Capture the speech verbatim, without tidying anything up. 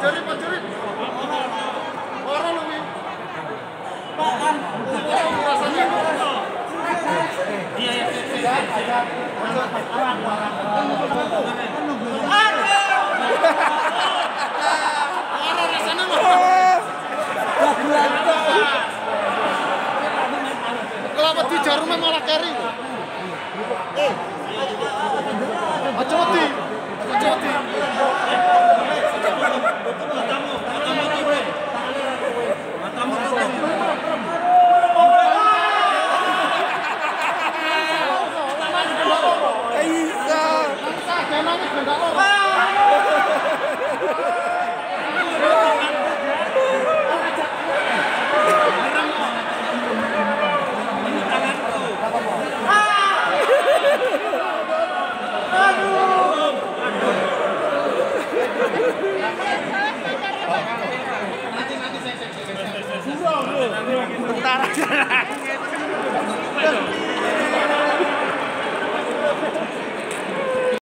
Pajari, pajari. Orang lu nih. Apaan? Rasanya. Iya, iya. Orang rasanya mah. Kelapa di jarumnya malah carry. Eh. Aja mati. Aja mati. Bentar aja.